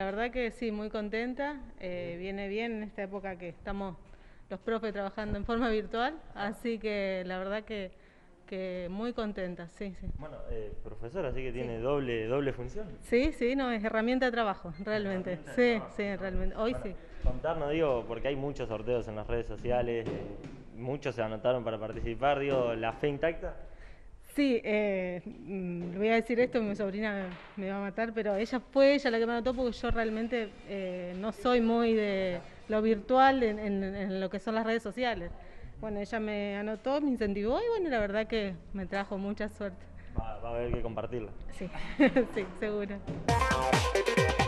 La verdad que sí, muy contenta, viene bien en esta época que estamos los profes trabajando en forma virtual, así que la verdad que muy contenta, sí, sí. Bueno, profesor, así que Sí, tiene doble función. sí, sí, no, es herramienta de trabajo, realmente, Herramienta de sí, trabajo, sí, ¿no? realmente, hoy Bueno, sí. contarnos, digo, porque hay muchos sorteos en las redes sociales, muchos se anotaron para participar, digo, ¿la fe intacta? Sí, le voy a decir esto, mi sobrina me va a matar, pero ella fue ella la que me anotó porque yo realmente no soy muy de lo virtual en lo que son las redes sociales. Bueno, ella me anotó, me incentivó y bueno, la verdad que me trajo mucha suerte. Va a haber que compartirla. Sí, sí, seguro.